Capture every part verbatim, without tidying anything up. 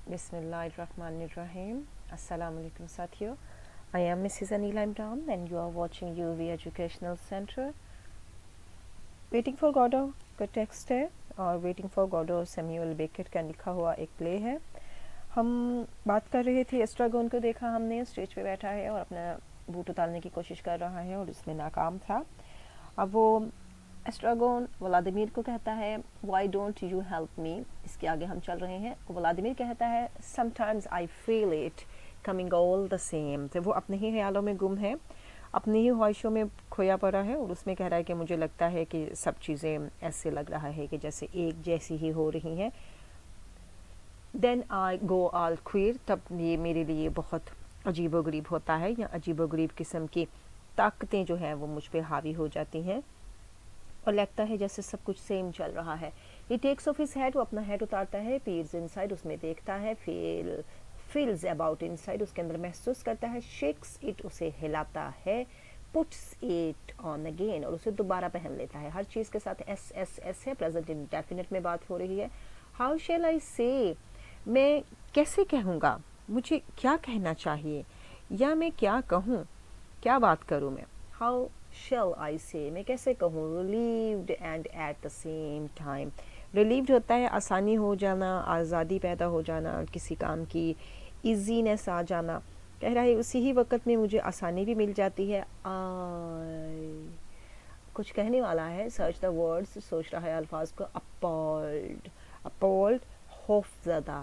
Bismillahirrahmanirrahim. Assalamu alaikum साथियों. I am Missus Anila Imran and you are watching U V Educational Center. Waiting for Godot का text है और Waiting for Godot Samuel Beckett का लिखा हुआ एक play है. हम बात कर रहे थे एस्ट्रागोन को देखा हमने, स्टेज पे बैठा है और अपना बूट उतारने की कोशिश कर रहा है और इसमें नाकाम था. अब वो एस्ट्रागोन व्लादिमीर को कहता है why don't you help me. इसके आगे हम चल रहे हैं. व्लादिमीर कहता है sometimes I feel it coming all the same. तो वो अपने ही ख्यालों में गुम है, अपनी ही ख्वाहिशों में खोया पड़ा है और उसमें कह रहा है कि मुझे लगता है कि सब चीज़ें ऐसे लग रहा है कि जैसे एक जैसी ही हो रही हैं. Then I go all queer. तब ये मेरे लिए बहुत अजीबोगरीब होता है या अजीबोगरीब किस्म की ताकतें जो हैं वो मुझ पे हावी हो जाती हैं और लगता है जैसे सब कुछ सेम चल रहा है. He takes off his head. वो अपना हेड उतारता है. Peers inside. उसमें देखता है. Feel feels about inside. उसके अंदर महसूस करता है. Shakes it. उसे हिलाता है. Puts it on again. और उसे दोबारा पहन लेता है. हर चीज़ के साथ एस एस एस है. प्रेजेंट इंडेफिनिट में बात हो रही है. हाउ शेल आई से. मैं कैसे कहूँगा, मुझे क्या कहना चाहिए या मैं क्या कहूँ, क्या बात करूँ मैं. How shall I say. मैं कैसे कहूँ. relieved and at the same time. relieved होता है आसानी हो जाना, आज़ादी पैदा हो जाना, किसी काम की ईजीनेस आ जाना. कह रहा है उसी ही वक्त में मुझे आसानी भी मिल जाती है. I कुछ कहने वाला है. Search the words. सोच रहा है अल्फाज को. appalled. appalled खौफज़दा,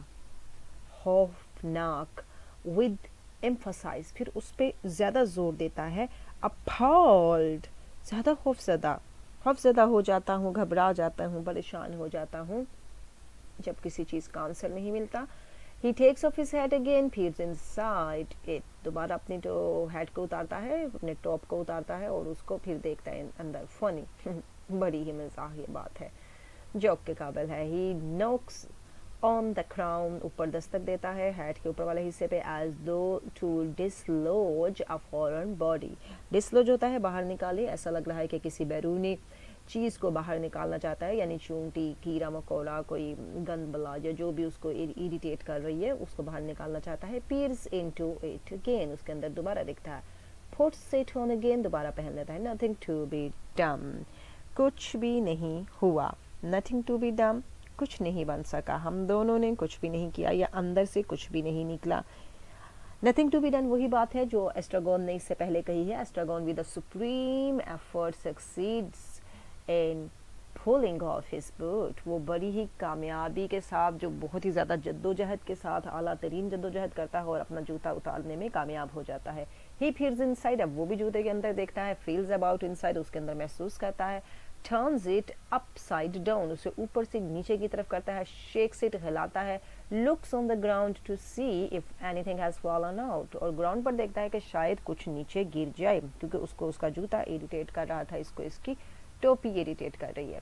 खौफनाक. with emphasize. फिर उस पर ज़्यादा जोर देता है. appalled ज़्यादा खौफज़दा. खौफज़दा हो जाता हूँ, घबरा जाता हूँ, परेशान हो जाता हूँ जब किसी चीज़ का आंसर नहीं मिलता. he takes off his hat again. peers inside it. दोबारा अपनी जो हेड को उतारता है, अपने टॉप को उतारता है और उसको फिर देखता है अंदर. फनी बड़ी ही मज़ाहिया बात है, जोक के काबिल है. he knocks on the crown. ऊपर दस्तक देता है हेड के ऊपर वाले हिस्से पे. As though to dislodge a foreign body. Dislodge होता है बाहर निकाले. ऐसा लग रहा है कि किसी बैरूनी चीज़ को बाहर निकालना चाहता है, यानी चूंटी, कीड़ा मकोड़ा, कोई गंद बला या जो भी उसको इरिटेट कर रही है उसको बाहर निकालना चाहता है. Peers into it again. उसके अंदर दोबारा दिखता है. Puts it on again. दोबारा पहन लेता है. Nothing to be done. कुछ भी नहीं हुआ. Nothing to be done. कुछ नहीं बन सका. हम दोनों ने कुछ भी नहीं किया या अंदर से कुछ भी नहीं निकला. नथिंग टू बी डन वही बात है जो एस्ट्रागोन ने इससे पहले कही है. Estragon with the supreme effort succeeds in pulling off his boot. वो बड़ी ही कामयाबी के साथ, जो बहुत ही ज़्यादा जद्दोजहद के साथ, आला तरीन जद्दोजहद करता है और अपना जूता उतारने में कामयाब हो जाता है. He feels inside. अब वो भी जूते के अंदर देखता है. Feels about inside. उसके अंदर महसूस करता है. Turns it upside down. उसे ऊपर से नीचे की तरफ करता है. Shakes it. हिलाता है. Looks on the ground to see if anything has fallen out. और ग्राउंड पर देखता है कि शायद कुछ नीचे गिर जाए, क्योंकि उसको उसका जूता इरिटेट कर रहा था, इसको इसकी टोपी इरिटेट कर रही है.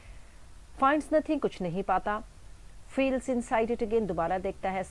Finds nothing. कुछ नहीं पाता. Feels inside it again. दोबारा देखता है.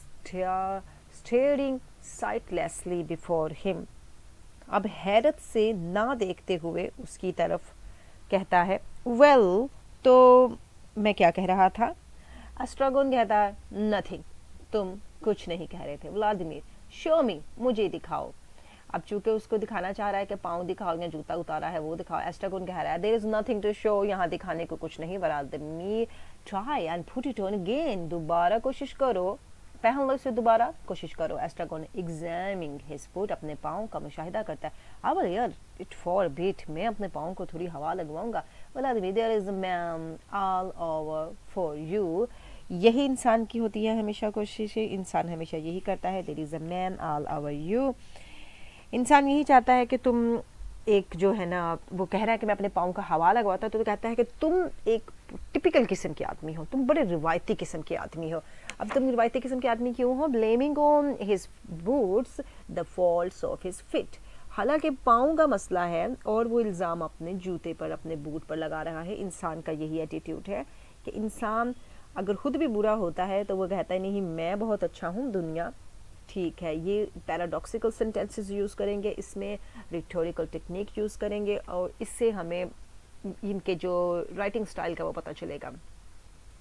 Staring sightlessly before him. अब हैरत से ना देखते हुए उसकी तरफ कहता है वेल well, तो मैं क्या कह रहा था. एस्ट्रागोन कहता है नथिंग. तुम कुछ नहीं कह रहे थे. Vladimir show me. मुझे दिखाओ. अब चूंकि उसको दिखाना चाह रहा है कि पाँव दिखाओ या जूता उतारा है वो दिखाओ. एस्ट्रागोन कह रहा है there is nothing to show. यहाँ दिखाने को कुछ नहीं. Vladimir try and put it on again. दोबारा कोशिश करो, पहन लो इसे, दोबारा कोशिश करो. Estragon examining his foot. अपने पाँव का मुशाहिदा करता है. अब यार इट फॉर बिट. मैं अपने पाँव को थोड़ी हवा लगवाऊंगा. Vladimir there is a man all over for you. यही इंसान की होती है हमेशा कोशिश. इंसान हमेशा यही करता है. There is a man all over you. इंसान यही चाहता है कि तुम एक जो है ना, वो कह रहा है कि मैं अपने पाँव का हवा लगवाता, तो, तो कहता है कि तुम एक टिपिकल किस्म के आदमी हो, तुम बड़े रिवायती किस्म के आदमी हो. अब तुम रिवायती किस्म के आदमी क्यों हो. Blaming on his boots the faults of his feet. हालांकि पाँव का मसला है और वो इल्ज़ाम अपने जूते पर, अपने बूट पर लगा रहा है. इंसान का यही एटीट्यूड है कि इंसान अगर खुद भी बुरा होता है तो वो कहता है नहीं मैं बहुत अच्छा हूँ, दुनिया ठीक है. ये पैराडॉक्सिकल सेंटेंसेस यूज़ करेंगे, इसमें रिटोरिकल टेक्निक यूज़ करेंगे और इससे हमें इनके जो राइटिंग स्टाइल का वो पता चलेगा.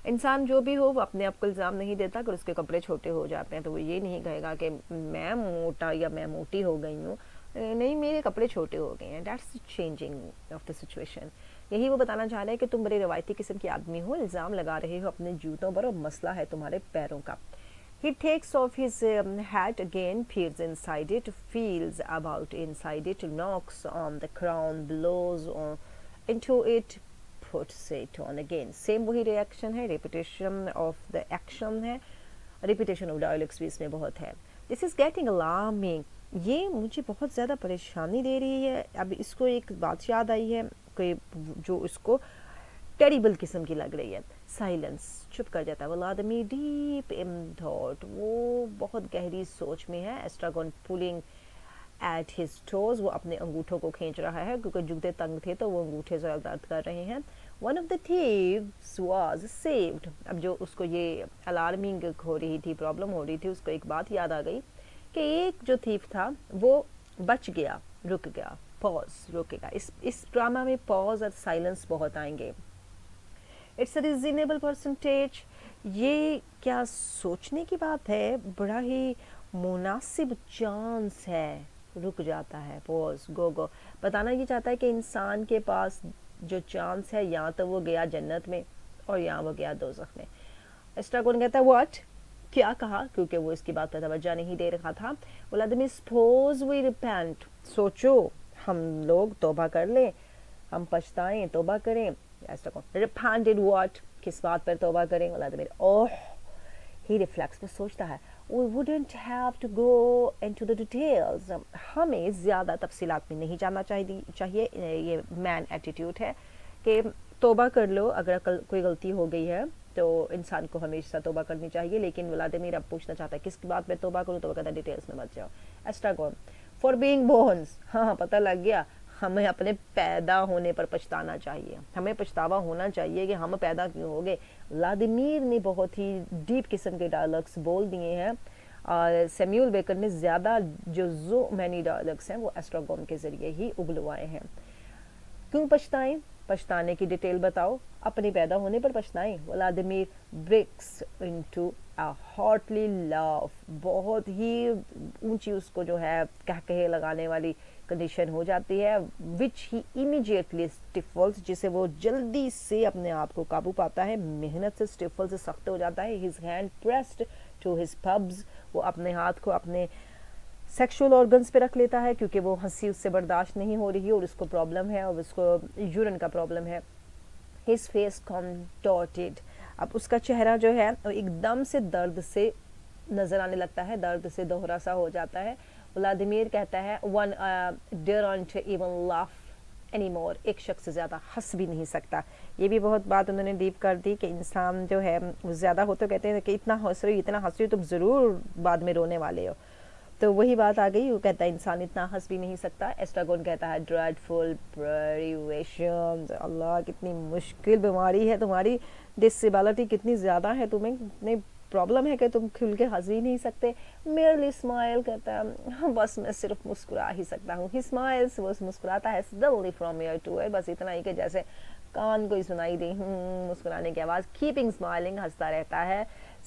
इंसान जो भी हो वो अपने आप को इल्ज़ाम नहीं देता अगर उसके कपड़े छोटे हो जाते हैं, तो वो ये नहीं कहेगा कि मैं मोटा या मैं मोटी हो गई हूँ, नहीं मेरे कपड़े छोटे हो गए हैं। That's changing of the situation. यही वो बताना चाह रहे हैं कि तुम बड़े रवायती किस्म के आदमी हो, इल्ज़ाम लगा रहे हो अपने जूतों पर और मसला है तुम्हारे पैरों का। He takes off his um, hat again, peers inside it, feels about inside it, knocks on the crown, blows on, into it, puts it on again. Same वही reaction है, repetition of the action है, repetition of dialogues भी इसमें बहुत है। This is getting alarming. ये मुझे बहुत ज़्यादा परेशानी दे रही है। अब इसको एक बात याद आई है कि जो इसको टेरिबल किस्म की लग रही है। साइलेंस, चुप कर जाता है। वो आदमी डीप इन थॉट, वो बहुत गहरी सोच में है। Estragon pulling at his toes, वो अपने अंगूठों को खींच रहा है क्योंकि जूते तंग थे तो वो अंगूठे से दर्द कर रहे हैं। One of the thieves was saved. अब जो उसको ये अलार्मिंग हो रही थी, प्रॉब्लम हो रही थी, उसको एक बात याद आ गई कि एक जो थीव था वो बच गया, रुक गया। पॉज, रुकेगा। इस इस ड्रामा में पॉज और साइलेंस बहुत आएंगे। इट्स अ रीजनेबल परसेंटेज, ये क्या सोचने की बात है, बड़ा ही मुनासिब चांस है। रुक जाता है, पॉज, गो गो। बताना ये चाहता है कि इंसान के पास जो चांस है, या तो वो गया जन्नत में और या वो गया दोज़ख में। एस्ट्रागोन कहता है व्हाट, क्या कहा, क्योंकि वो इसकी बात पर तवज्जो नहीं दे रहा था। बोला आदमी सपोज वी रिपेंट, सोचो हम लोग तौबा कर लें, हम पछताएं, तौबा करें। रिपेंटेड व्हाट, किस बात पर तौबा करें। बोला आदमी ओह, ही रिफ्लेक्स में सोचता है we wouldn't have to go into the details, हमें ज़्यादा तफसीलात में नहीं जाना चाहिए चाहिए ये मैन एटीट्यूड है कि तौबा कर लो, अगर कोई गलती हो गई है तो इंसान को हमेशा तौबा करनी चाहिए। लेकिन व्लादिमीर अब पूछना चाहता है किसकी बात पे तौबा करूँ, तो वो कहता है डिटेल्स में मत जाओ। एस्ट्रागोन फॉर बीइंग बोर्न्स, हाँ हाँ पता लग गया, हमें अपने पैदा होने पर पछताना चाहिए, हमें पछतावा होना चाहिए कि हम पैदा क्यों हो गए। व्लादिमीर ने बहुत ही डीप किस्म के डायलॉग्स बोल दिए हैं और सैम्यूल बेकर ने ज़्यादा जो जो मैनी डायलॉग्स हैं वो एस्ट्रागोन के ज़रिए ही उगलवाए हैं। क्यों पछताएं, पछताने की डिटेल बताओ, अपने पैदा होने पर पछताएं। व्लादिमीर ब्रेक्स इनटू अ हॉटली लाफ, बहुत ही ऊंची उसको जो है कह कहे लगाने वाली कंडीशन हो जाती है। विच ही इमीडिएटली स्टिफल्स, जिसे वो जल्दी से अपने आप को काबू पाता है, मेहनत से स्टिफल से सख्त हो जाता है। His hand pressed to his pubes, वो अपने हाथ को अपने सेक्सुअल ऑर्गन्स पे रख लेता है क्योंकि वो हंसी उससे बर्दाश्त नहीं हो रही और उसको प्रॉब्लम है और उसको यूरिन का प्रॉब्लम है। हिज फेस कॉन्टॉर्टेड, अब उसका चेहरा जो है एकदम से दर्द से नज़र आने लगता है, दर्द से दोहरा सा हो जाता है। व्लादिमीर कहता है one daren't even laugh any more, एक शख्स से ज़्यादा हंस भी नहीं सकता। ये भी बहुत बात उन्होंने डीप कर दी कि इंसान जो है ज़्यादा हो तो कहते हैं कि इतना हंस रही इतना हंस रही तुम ज़रूर बाद में रोने वाले हो, तो वही बात आ गई। वो कहता है इंसान इतना हंस भी नहीं सकता। एस्ट्रागोन कहता है ड्रेडफुल प्रिवेशन, अल्लाह कितनी मुश्किल बीमारी है तुम्हारी, डिसेबिलिटी कितनी ज़्यादा है तुम्हें, इतनी प्रॉब्लम है कि तुम खुल के हंस ही नहीं सकते। मेरली स्माइल करता है, हाँ बस मैं सिर्फ मुस्कुरा ही सकता हूँ। ही स्माइल्स, वो मुस्कुराता है, suddenly from ear to ear, बस इतना ही कि जैसे कान को ही सुनाई दी मुस्कुराने की आवाज़। कीपिंग स्माइलिंग, हंसता रहता है।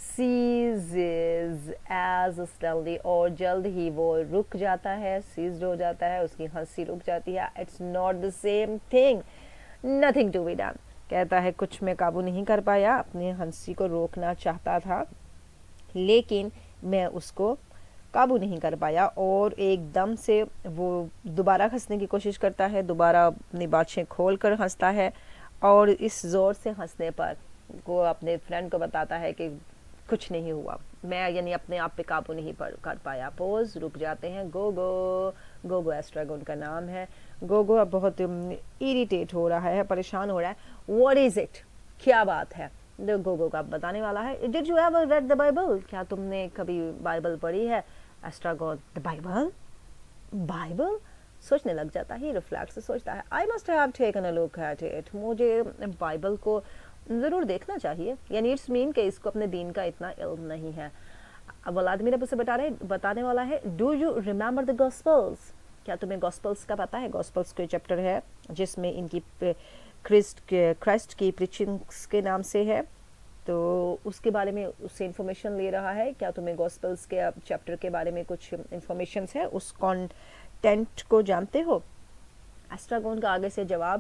सीज़ एज सडनली, और जल्द ही वो रुक जाता है, सीज्ड हो जाता है, उसकी हंसी रुक जाती है। It's not the same thing, nothing to be done, कहता है कुछ मैं काबू नहीं कर पाया, अपनी हंसी को रोकना चाहता था लेकिन मैं उसको काबू नहीं कर पाया। और एकदम से वो दोबारा हंसने की कोशिश करता है, दोबारा अपनी बातें खोल कर हंसता है और इस ज़ोर से हंसने पर वो अपने फ्रेंड को बताता है कि कुछ नहीं हुआ, मैं यानी अपने आप पे काबू नहीं कर पाया। पोज, रुक जाते हैं। गोगो, गोगो एस्ट्रागोन का नाम है। गोगो अब बहुत इरिटेट हो रहा है, परेशान हो रहा है। व्हाट इज इट, क्या बात है, गोगो का बताने वाला है। Did you ever read the Bible, क्या तुमने कभी बाइबल पढ़ी है। एस्ट्रागोन द बाइबल, बाइबल सोचने लग जाता है, रिफ्लेक्स से सोचता है I must have taken a look at it, मुझे बाइबल को ज़रूर देखना चाहिए, यानी इट्स मीन कि इसको अपने दीन का इतना इल्म नहीं है। अब व्लादिमीर अब उसे बता रहे बताने वाला है do you remember the Gospels, क्या तुम्हें गॉस्पल्स का पता है। गॉस्पल्स के चैप्टर है जिसमें इनकी क्रिस्ट क्राइस्ट की प्रीचिंग्स के नाम से है। तो उसके बारे में उससे इंफॉर्मेशन ले रहा है। क्या तुम्हें गॉस्पेल्स के चैप्टर के बारे में कुछ इंफॉर्मेशन है, उस कंटेंट को जानते हो? एस्ट्रागोन का आगे से जवाब,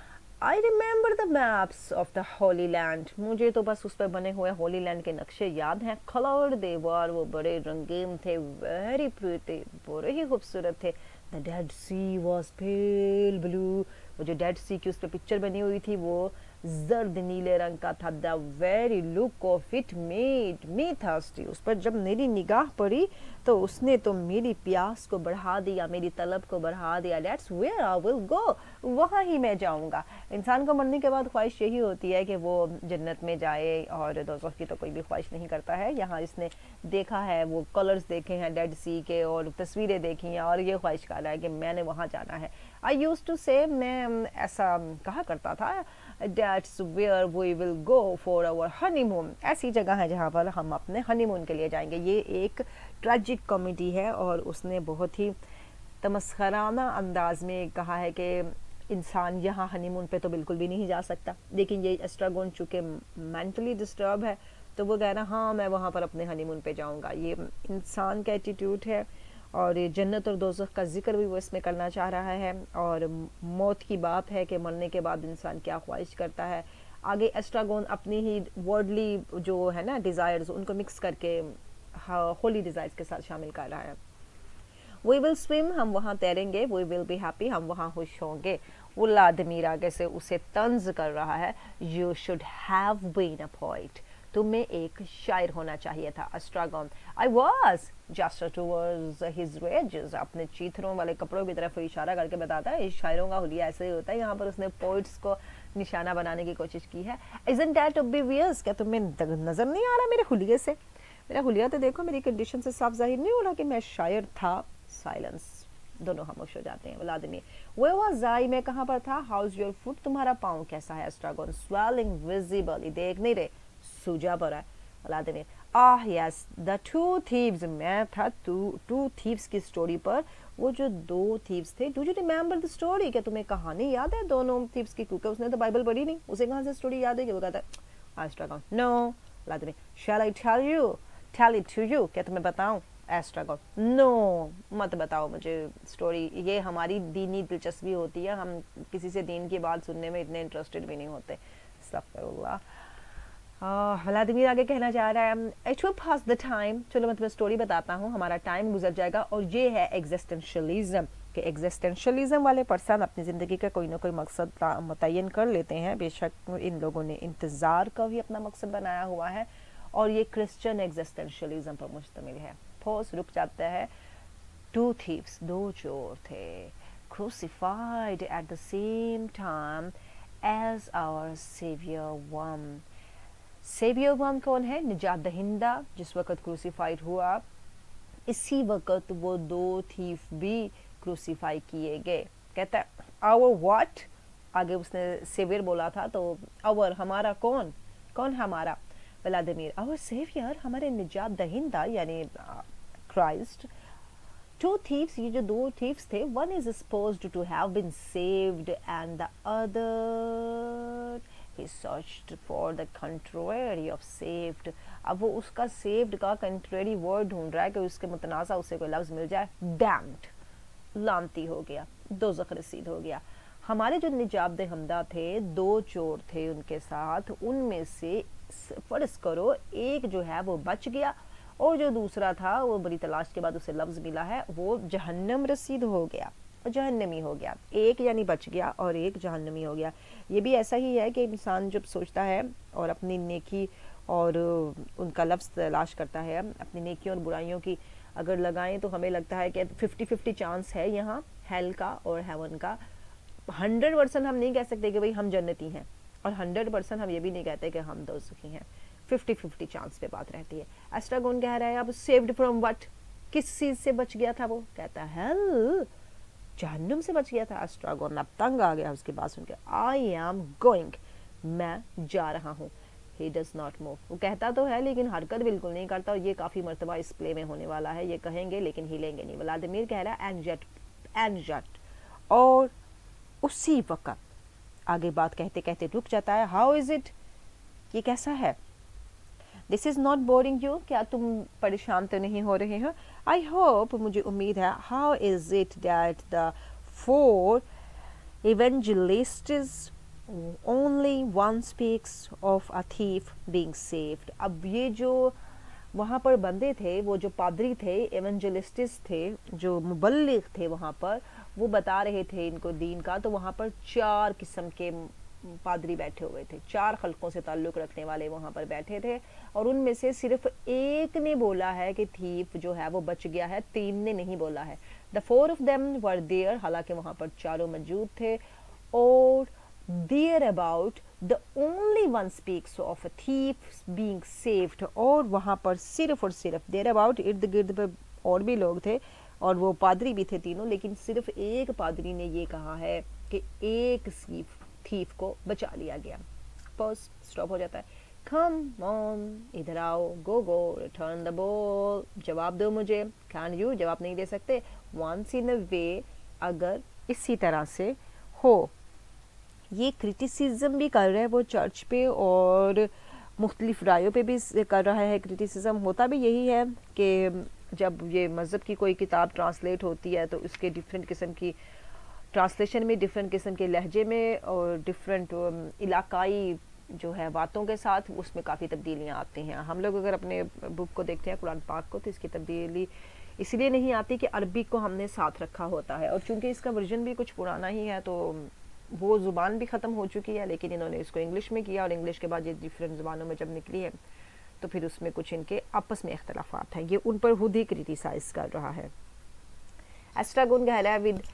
I remember the maps of the Holy Land, मुझे तो बस उस पर बने हुए होली लैंड के नक्शे याद हैं। कलर्ड दे वर, वो बड़े रंगीन थे, वेरी प्रीटी, बड़े ही खूबसूरत थे। The Dead Sea was pale blue, वो जो डेड सी की उस पर पिक्चर बनी हुई थी वो जर्द नीले रंग का था। The very look of it made me thirsty, उस पर जब मेरी निगाह पड़ी तो उसने तो मेरी प्यास को बढ़ा दिया, मेरी तलब को बढ़ा दिया। That's where I will go, वहाँ ही मैं जाऊँगा। इंसान को मरने के बाद ख्वाहिश यही होती है कि वो जन्नत में जाए, और दोज़ख की तो कोई भी ख्वाहिश नहीं करता है। यहाँ इसने देखा है, वो कलर्स देखे हैं डेड सी के और तस्वीरें देखी हैं, और ये ख्वाहिश कर रहा है कि मैंने वहाँ जाना है। आई यूज टू से, मैं ऐसा कहा करता था, that's where we will go for our honeymoon, ऐसी जगह है जहाँ पर हम अपने हनीमून के लिए जाएंगे। ये एक ट्रेजिक कॉमेडी है, और उसने बहुत ही तमस्खराना अंदाज में कहा है कि इंसान यहाँ हनीमून पे तो बिल्कुल भी नहीं जा सकता। लेकिन ये एस्ट्रागोन चूँकि मेंटली डिस्टर्ब है, तो वो कह रहा हाँ मैं वहाँ पर अपने हनीमून पे जाऊँगा। ये इंसान का एटीट्यूड है, और ये जन्नत और दोज़ख का जिक्र भी वो इसमें करना चाह रहा है, और मौत की बात है कि मरने के बाद इंसान क्या ख्वाहिश करता है। आगे एस्ट्रागोन अपनी ही वर्डली जो है ना डिज़ायर्स, उनको मिक्स करके होली डिज़ायर्स के साथ शामिल कर रहा है। वी विल स्विम, हम वहाँ तैरेंगे। वी विल बी हैप्पी, हम वहाँ खुश होंगे। व्लादिमीर आगे से उसे तंज कर रहा है, you should have been a poet, तुम्हें एक शायर होना चाहिए था। Estragon, I was just towards his wages, अपने चीथरों वाले कपड़ों की तरफ इशारा करके बताता है शायरों का हुलिया ऐसे ही होता है। यहाँ पर उसने पोइट्स को निशाना बनाने की कोशिश की है। इजंट दैट ऑब्वियस, क्या तुम्हें नजर नहीं आ रहा मेरे हुलिये से? मेरा हुलिया तो देखो, मेरी कंडीशन से साफ जाहिर नहीं हो रहा कि मैं शायर था। साइलेंस, दोनों खामोश हो जाते हैं। व्लादिमीर, वे वाज आई, मैं कहाँ पर था? हाउस योर फुट, तुम्हारा पाँव कैसा है? एस्ट्रागोन, स्वेलिंग विजिबली, देख नहीं रहे, सूजा पड़ा है। Vladimir, ah yes the two thieves, मैं था टू टू थीव्स की स्टोरी पर, वो जो दो थीव्स थे। Do you remember the story, क्या तुम्हें कहानी याद है दोनों थीव्स की? क्योंकि उसने तो बाइबल पढ़ी नहीं, उसे कहाँ से स्टोरी याद है? कि वो कहता है Estragon, no. Vladimir, shall I tell you tell it to you, क्या तुम्हें बताऊं? एस्ट्रागोन, नो मत बताओ मुझे स्टोरी, ये हमारी दीनी दिलचस्पी होती है, हम किसी से दीन की बात सुनने में इतने इंटरेस्टेड भी नहीं होते। अस्तगफिरुल्लाह। व्लादिमीर आगे कहना चाह रहा है, it will pass the time, चलो मैं तुम्हें स्टोरी बताता हूँ, हमारा टाइम गुजर जाएगा। और ये है एग्जिस्टेंशलिज्म, कि एग्जिस्टेंशलिज्म वाले पर्सन अपनी ज़िंदगी का कोई ना कोई मकसद मुतय्यन कर लेते हैं। बेशक इन लोगों ने इंतज़ार का भी अपना मकसद बनाया हुआ है, और ये क्रिश्चियन एग्जिस्टेंशलिज्म पर मुश्तमिल है। पोस रुक जाता है। टू थीव्स, दो चोर थे, crucified at the same time as our saviour one. Saviour one कौन है? निजात दहिंदा, जिस वक़्त क्रूसिफाइड हुआ इसी वक़्त वो दो थीफ भी क्रूसिफाई किए गए। कहता है आवर व्हाट, आगे उसने सेवियर बोला था तो आवर हमारा, कौन कौन हमारा? व्लादिमीर, आवर सेवियर, हमारे निजात दहिंदा यानी क्राइस्ट। टू थीव्स, ये जो दो थीव्स थे, one is supposed to have been saved and the other he searched for the contrary of saved। अब वो उसका saved का contrary word ढूंढ रहा है कि उसके मुतनाज़ा उसे कोई लफ्ज़ मिल जाए। damned, लानती हो गया, दोज़ख रसीद हो गया। हमारे जो निजात दहिंदा थे, दो चोर थे उनके साथ, उनमें से फर्ज करो एक जो है वो बच गया, और जो दूसरा था वो बड़ी तलाश के बाद उसे लफ्ज़ मिला है, वो जहन्नम रसीद हो गया, जहन्नमी हो गया। एक यानी बच गया और एक जहन्नमी हो गया। ये भी ऐसा ही है कि इंसान जब सोचता है और अपनी नेकी और उनका लफ्ज़ तलाश करता है, अपनी नेकी और बुराइयों की अगर लगाएं तो हमें लगता है कि फिफ्टी फिफ्टी चांस है यहाँ हेल का और हेवन का। हंड्रेड परसेंट हम नहीं कह सकते कि भाई हम जन्नती हैं, और हंड्रेड परसेंट हम ये भी नहीं कहते कि हम दोज़खी हैं। फिफ्टी फिफ्टी चांस पे बात रहती है। एस्ट्रागोन कह रहा है अब सेव्ड फ्रॉम व्हाट, किस चीज़ से बच गया था वो? कहता है हेल, जहन्नुम से बच गया था। एस्ट्रागोन अब तंग आ गया उसकी बात सुन के। आई एम गोइंग, मैं जा रहा हूँ। ही डज नॉट मूव, वो कहता तो है लेकिन हरकत बिल्कुल नहीं करता, और ये काफ़ी मरतबा इस प्ले में होने वाला है। ये कहेंगे लेकिन हिलेंगे नहीं। व्लादिमीर कह रहा है एंड जट एंड जट, और उसी वक्त आगे बात कहते कहते रुक जाता है। हाउ इज़ इट, ये कैसा है? This is not boring you, क्या तुम परेशान तो नहीं हो रहे हो? आई होप, मुझे उम्मीद है. How is it that the four evangelists only one speaks of a thief being saved. अब ये जो वहाँ पर बंदे थे, वो जो पादरी थे, एवेंजलिस्टिस थे, जो मुबल्लिग थे, वहाँ पर वो बता रहे थे इनको दीन का, तो वहाँ पर चार किस्म के पादरी बैठे हुए थे, चार खलकों से ताल्लुक़ रखने वाले वहाँ पर बैठे थे, और उनमें से सिर्फ एक ने बोला है कि थीफ जो है वो बच गया है, तीन ने नहीं बोला है. The four of them were there, हालांकि वहाँ पर चारों मौजूद थे. और there about the only one speaks of a thief being saved, और वहाँ पर सिर्फ और सिर्फ देयर अबाउट, इर्द गिर्द पे और भी लोग थे और वो पादरी भी थे तीनों, लेकिन सिर्फ एक पादरी ने ये कहा है कि एक थीफ थीफ को बचा लिया गया. पॉज, स्टॉप हो जाता है. कम ऑन, इधर आओ, go go, return the ball, जवाब दो मुझे. कैन यू, जवाब नहीं दे सकते. वंस इन अ वे, अगर इसी तरह से हो. ये क्रिटिसिज्म भी कर रहे हैं वो चर्च पे और मुख्तलिफ रायों पे भी कर रहा है क्रिटिसिज्म. होता भी यही है कि जब ये मज़हब की कोई किताब ट्रांसलेट होती है तो उसके डिफरेंट किस्म की ट्रांसलेशन में, डिफरेंट किस्म के लहजे में और डिफरेंट इलाकाई जो है बातों के साथ उसमें काफ़ी तब्दीलियाँ आती हैं. हम लोग अगर अपने बुक को देखते हैं, कुरान पाक को, तो इसकी तब्दीली इसलिए नहीं आती कि अरबी को हमने साथ रखा होता है, और चूँकि इसका वर्जन भी कुछ पुराना ही है तो वो ज़ुबान भी ख़त्म हो चुकी है, लेकिन इन्होंने इसको इंग्लिश में किया, और इंग्लिश के बाद ये डिफरेंट ज़ुबानों में जब निकली है तो फिर उसमें कुछ इनके आपस में इख्तलाफात हैं. ये उन पर खुद ही क्रिटिसाइज़ कर रहा है. एस्ट्रागोन कहला है विद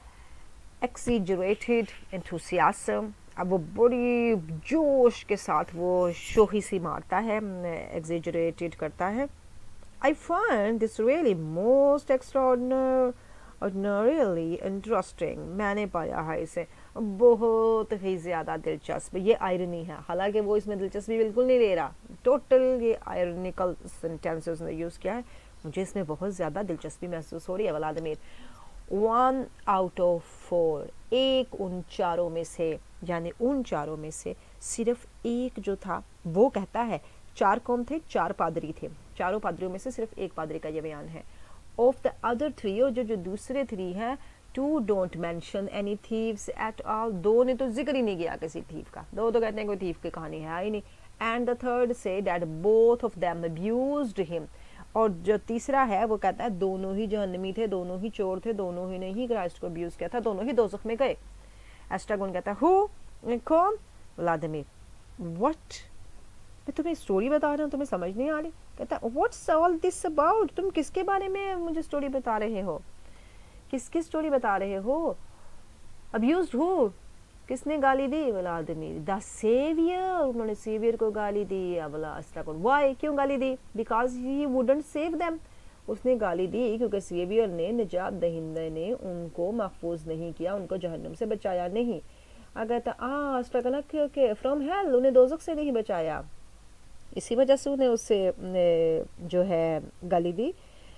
एक्सीजरेटेड एंथुसियाज्म, अब वो बड़ी जोश के साथ वो शोखी सी मारता है, एक्सीजरेटेड करता है. I find this really most extraordinary ordinarily interesting, मैंने पाया है इसे बहुत ही ज़्यादा दिलचस्प. ये आयरनी है, हालांकि वो इसमें दिलचस्पी बिल्कुल नहीं ले रहा, टोटल ये आयरनिकल सेंटेंस उसने यूज़ किया है. मुझे इसमें बहुत ज़्यादा दिलचस्पी महसूस हो रही है. Vladimir, one out of four, एक उन चारों में से, यानी उन चारों में से सिर्फ एक जो था वो कहता है. चार कौन थे? चार पादरी थे. चारों पादरियों में से सिर्फ एक पादरी का ये बयान है. ऑफ द अदर थ्री, और जो जो दूसरे थ्री हैं, two don't mention any thieves at all, दो ने तो जिक्र ही नहीं किया किसी थीव का, दो तो कहते हैं कोई थीव की कहानी है ही नहीं. And the third says that both of them abused him, और जो तीसरा है वो कहता है दोनों ही जहन्नमी थे, दोनों ही चोर थे, दोनों ही ने ही क्राइस्ट को अब्यूज किया था, दोनों ही दोज़ख में गए. एस्ट्रागोन कहता है हु, कौन? व्लादिमीर, व्हाट, मैं तुम्हें स्टोरी बता रहा हूँ, तुम्हें समझ नहीं आ रही? कहता है व्हाट्स ऑल दिस अबाउट, तुम किसके बारे में मुझे स्टोरी बता रहे हो? किसकी स्टोरी बता रहे हो? अब्यूज्ड हु, किसने गाली दी? व्लादिमीर, द सेवियर, उन्होंने सेवियर को गाली दी. अबला एस्ट्रागोन, व्हाई, क्यों गाली दी? Because he wouldn't save them, उसने गाली दी क्योंकि सेवियर ने, निजात दहिंदे ने उनको महफूज नहीं किया, उनको जहन्नम से बचाया नहीं. अगर तो आ एस्ट्रागोन के फ्रॉम हेल, उन्हें दोज़ख से नहीं बचाया, इसी वजह से उन्हें उससे जो है गाली दी.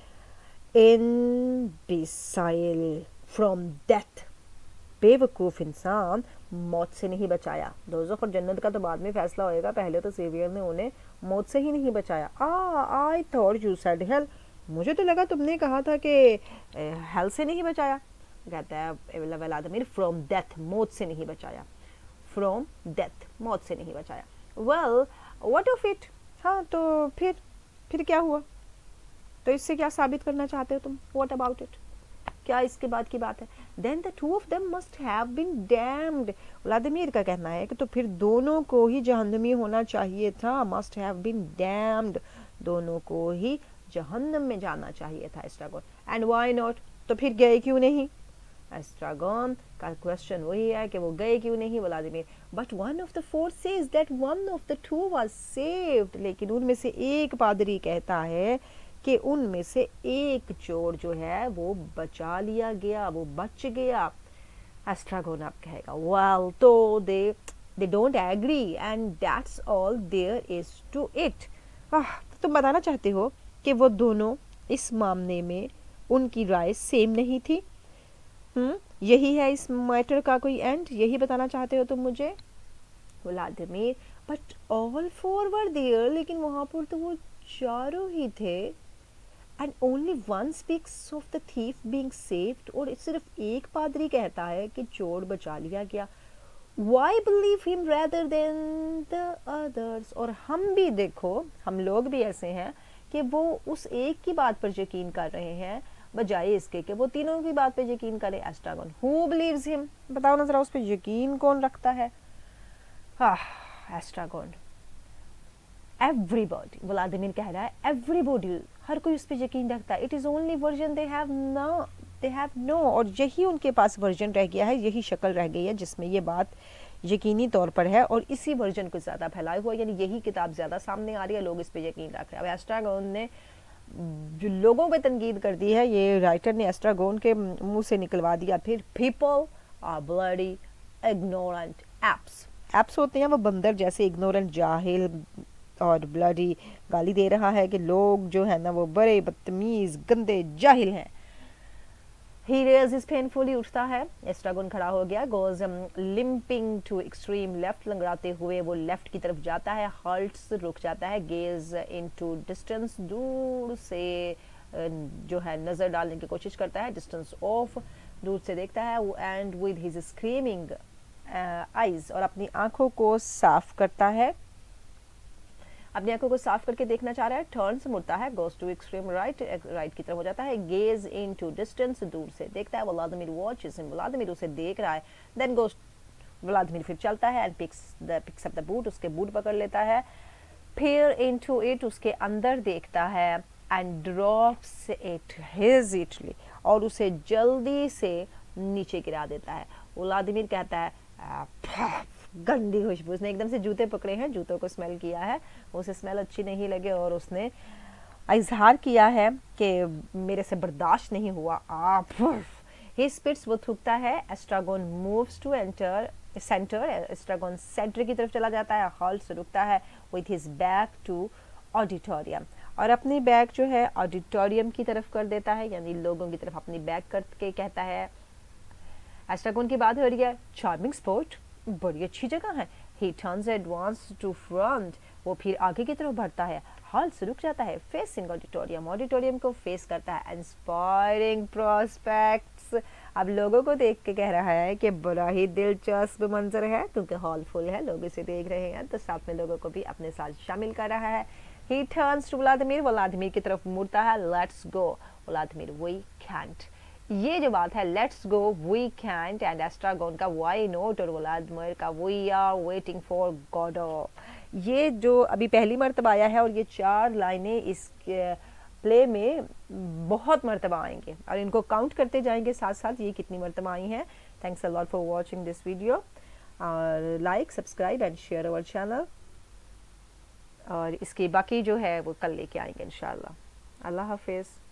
इनबिसाइल, फ्रॉम डेथ, बेवकूफ़ इंसान, मौत से नहीं बचाया. दोज़ख और जन्नत का तो बाद में फैसला होएगा, पहले तो सेवियर ने उन्हें मौत से ही नहीं बचाया. Ah I thought you said hell, मुझे तो लगा तुमने कहा था कि हेल से नहीं बचाया. कहता है व्लादिमीर, फ्रॉम डेथ, मौत से नहीं बचाया, फ्रॉम डेथ, मौत से नहीं बचाया. वेल व्हाट ऑफ इट, हाँ तो फिर फिर क्या हुआ? तो इससे क्या साबित करना चाहते हो तुम? व्हाट अबाउट इट, क्या इसके बाद की बात है? Then the two of them must have been damned, Vladimir का कहना है कि तो फिर दोनों को ही जहन्नमी होना चाहिए था. मस्ट हैव बीन डैम्ड, दोनों को ही जहन्नम में जाना चाहिए था. एस्ट्रागोन, एंड व्हाई नॉट, तो फिर गए क्यों नहीं? एस्ट्रागोन का क्वेश्चन वही है कि वो गए क्यों नहीं. Vladimir, but one of the four says that one of the two was saved, लेकिन उनमें से एक पादरी कहता है कि उनमें से एक चोर जो है वो बचा लिया गया, वो बच गया. एस्ट्रागोन अब कहेगा वेल, तो they they don't agree and that's all there is to it. तुम बताना चाहते हो कि वो दोनों इस मामले में उनकी राय सेम नहीं थी? हम्म यही है इस मैटर का कोई एंड, यही बताना चाहते हो तुम मुझे? Vladimir, but all four were there, लेकिन वहाँ पर तो वो चारों ही थे। And only one speaks of the thief being saved, और सिर्फ एक पादरी कहता है कि चोर बचा लिया गया। Why believe him rather than the others? और हम भी देखो, हम लोग भी ऐसे हैं कि वो उस एक की बात पर यकीन कर रहे हैं बजाय इसके कि वो तीनों की बात पर यकीन करें। Estragon, who believes him? बताओ ना जरा, उस पर यकीन कौन रखता है? हाँ, एस्ट्रागोन। एवरीबॉडी, व्लादिमीर कह रहा है एवरीबॉडी, हर कोई उस पर यकीन रखता है। It is only version they have no they have no और यही उनके पास वर्जन रह गया है, यही शक्ल रह गई है जिसमें ये बात यकीनी तौर पर है, और इसी वर्जन को ज़्यादा फैलाया हुआ, यानी यही किताब ज़्यादा सामने आ रही है, लोग इस पर यकीन रख रहे हैं। अब एस्ट्रागोन ने जो लोगों पे तनकीद कर दी है, ये राइटर ने एस्ट्रागोन के मुंह से निकलवा दिया फिर, people are bloody ignorant apes. Apes होते हैं वो बंदर जैसे, इग्नोरेंट जाहिल, और ब्लडी गाली दे रहा है कि लोग जो है ना वो बड़े बदतमीज गंदे जाहिल हैं। He raises painfully, उठता है, एस्ट्रागोन खड़ा हो गया, goes um, limping to extreme left, लंगड़ाते हुए वो लेफ्ट की तरफ जाता है, halts, रुक जाता है, gaze into distance, दूर से जो है नज़र डालने की कोशिश करता है, distance off, दूर से देखता है, and with his screaming uh, eyes, और अपनी आंखों को साफ करता है, अपनी आंखों को साफ करके देखना चाह रहा है, टर्न्स, मुड़ता है, goes to extreme right, right की तरफ हो जाता है, गेज इन टू डिस्टेंस, दूर से देखता है, व्लादिमीर वॉचेस हिम, व्लादिमीर उसे देख रहा है, देन गोज, व्लादिमीर फिर चलता है, and picks the picks up the boot, उसके बूट पकड़ लेता है, peer into it, उसके अंदर देखता है, एंड ड्रॉप्स इट हेजिटली, और उसे जल्दी से नीचे गिरा देता है। व्लादिमीर कहता है गंदी खुशबू, उसने एकदम से जूते पकड़े हैं, जूतों को स्मेल किया है, उसे स्मेल अच्छी नहीं लगे और उसने इजहार किया है कि मेरे से बर्दाश्त नहीं हुआ। आप ही स्पिट्स, वो थूकता है, Estragon moves to enter centre, Estragon centre की तरफ चला जाता है, हॉल्ट रुकता है, with his back to auditorium, और अपनी बैक जो है ऑडिटोरियम की तरफ कर देता है, यानी लोगों की तरफ अपनी बैक करके कहता है, एस्ट्रागोन की बात हो रही है, चार्मिंग स्पॉट, बड़ी अच्छी जगह है, he turns advance to front, वो फिर आगे की तरफ बढ़ता है, हॉल्ट रुक जाता है, फेसिंग ऑडिटोरियम, ऑडिटोरियम को फेस करता है, इंस्पायरिंग प्रोस्पेक्ट्स, अब लोगों को देख के कह रहा है कि बड़ा ही दिलचस्प मंजर है, क्योंकि हॉल फुल है, लोग इसे देख रहे हैं, तो साथ में लोगों को भी अपने साथ शामिल कर रहा है। he turns to Vladimir, Vladimir की तरफ मुड़ता है, let's go, Vladimir we can't, ये जो बात है let's go, we can't, and Estragon का वाई नोट, और व्लादिमीर का we are waiting for Godot, ये जो अभी पहली मरतबा आया है, और ये चार लाइनें इस प्ले में बहुत मरतबा आएंगे, और इनको काउंट करते जाएंगे साथ साथ ये कितनी मरतबा आई हैं। Thanks a lot for watching this video, और like, subscribe and share our channel, और इसकी बाकी जो है वो कल लेके आएंगे इंशाल्लाह। अल्लाह हाफिज़।